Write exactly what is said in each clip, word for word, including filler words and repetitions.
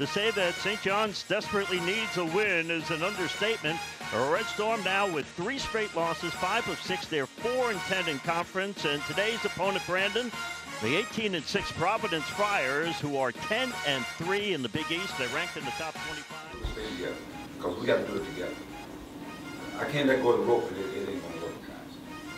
To say that Saint John's desperately needs a win is an understatement. A Red Storm now with three straight losses, five of six. They're four and ten in conference. And today's opponent, Brandon, the eighteen and six Providence Friars, who are ten and three in the Big East. They're ranked in the top twenty-five. We'll stay together, because we got to do it together. I can't let go of the rope, and it, it ain't going to work, guys.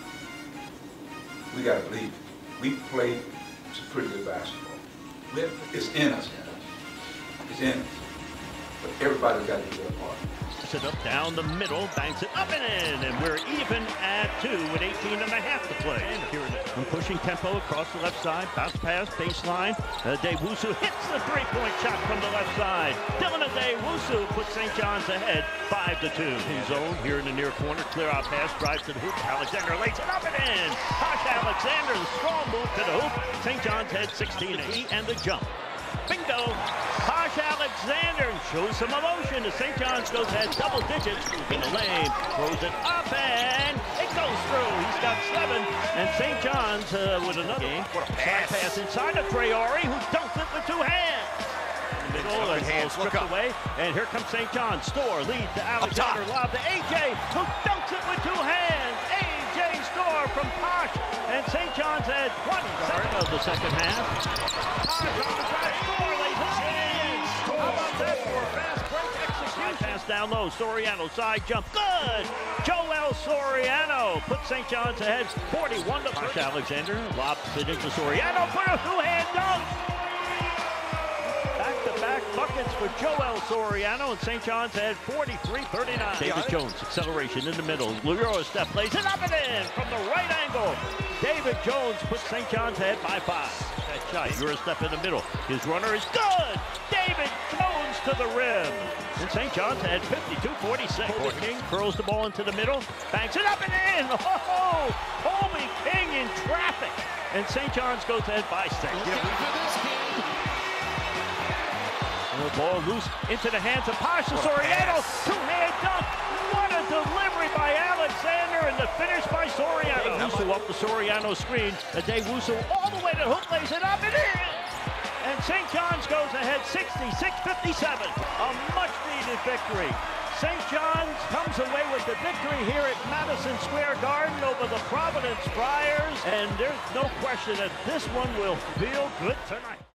We got to believe it. We play some pretty good basketball. It's in us, guys. It's in us. But everybody's got to do their part. It up down the middle, banks it up and in, and we're even at two with eighteen and a half to play. And pushing tempo across the left side, bounce pass, baseline. Uh, Adewusu hits the three-point shot from the left side. Dylan Adewusu puts Saint John's ahead, five to two. In zone here in the near corner, clear out pass, drives to the hoop. Alexander lays it up and in. Posh Alexander, the strong move to the hoop. Saint John's head sixteen eight and the jump. Bingo! Posh Alexander shows some emotion as Saint John's goes ahead double digits in the lane. Throws it up and it goes through. He's got seven. And Saint John's uh, with another game. What a pass. Side pass inside of Traore, who dunked it with two hands. The middle and hands stripped away. And here comes Saint John's. Storr leads to Alexander. Lob to A J, who dunks it with two hands. A J Storr from Posh. And Saint John's had twenty start of the second half. Posh on the drive. Storr lays it in. How about that for a fast break execution? Pass down low. Soriano side jump. Good. Joel Soriano puts Saint John's ahead forty-one to Posh Alexander. Lobs it into Soriano. Put a two-hand dunk. Back-to-back buckets for Joel Soriano, and Saint John's had forty-three thirty-nine. David Jones, acceleration in the middle. Leroy Steph lays it up and in from the right angle. David Jones puts Saint John's head by five. That shot, Leroy Steph in the middle. His runner is good. David Jones to the rim. And Saint John's had fifty-two forty-six. Colby King curls the ball into the middle, banks it up and in. Oh, Colby King in traffic. And Saint John's goes ahead by six. The ball loose into the hands of Posh Soriano. Two-hand dunk. What a delivery by Alexander, and the finish by Soriano. Adewusu up the Soriano screen. Adewusu all the way to hook, lays it up and in. And Saint John's goes ahead sixty-six fifty-seven. A much-needed victory. Saint John's comes away with the victory here at Madison Square Garden over the Providence Friars. And there's no question that this one will feel good tonight.